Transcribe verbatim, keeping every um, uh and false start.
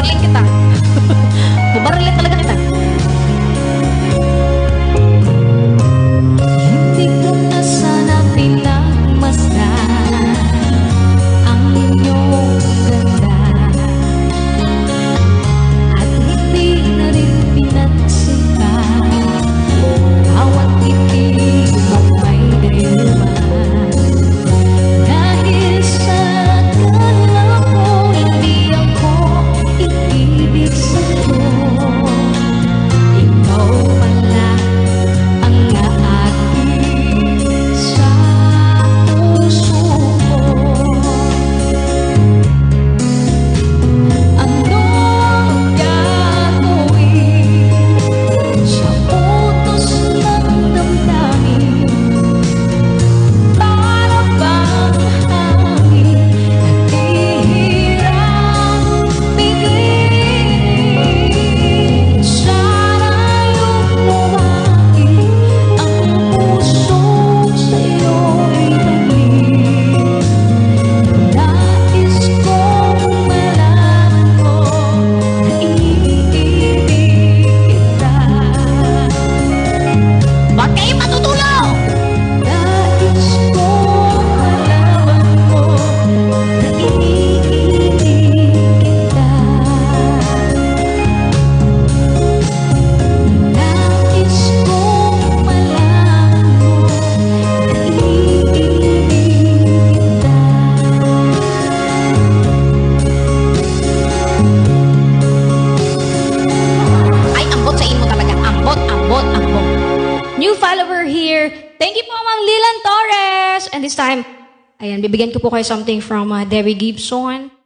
Babarlin kita. Babarlin talaga kita. Hindi ko na sana pinagmasdan ang inyong ganda, at hindi na rin pinagsikan bawat ngiti mong may dayuhan. Dahil sa akala ko hindi ako iibig sa'yo, ikaw pala ang naatid sa puso ko. Ano ang gagawin sa utos ng damdamin? Para bang hangin naghihirang bigin? Sana'y lumuwagi ang puso sa'yo'y balik. Nais kong malaman mo na iibig kita. Huwag kayo matutulog! Nais kong malaman mo na iibig kita. Nais kong malaman mo na iibig kita. Ay, ambot sa imo talaga. Ambot, ambot, ambot. New follower here. Thank you po, Ma'am Lilan Torres. And this time, ayan, bibigyan ko po kayo something from uh, Debbie Gibson.